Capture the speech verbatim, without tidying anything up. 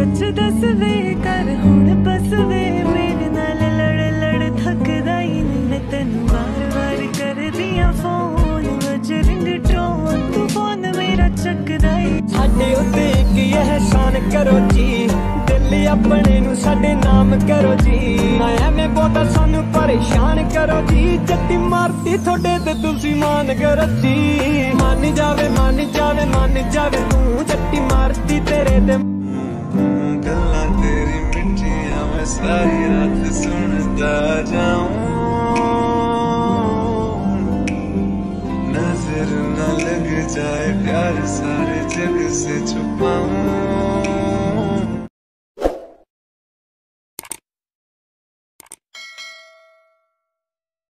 सच दस वे कर हुण बस वे मेरे नाल लड़ लड़ थकदा ही नहीं मैं तेनू बार बार कर दिया फोन वज रिंग टोन तू फोन मेरा चकदा ही साडे उत्ते इक एहसान करो जी दिल अपने नू साडे नाम करो जी ना एवें बहुता सानू परेशान करो जी जट्टी मारती थोड़े ते तुसी मान करो जी मान जावे मान जावे मान जावे तू जट्टी मारती तेरे ते गल्लां तेरी मिठियां मैं सारी रात सुनता जाऊं नजर न लग जाए प्यार सारे जग से छुपाऊं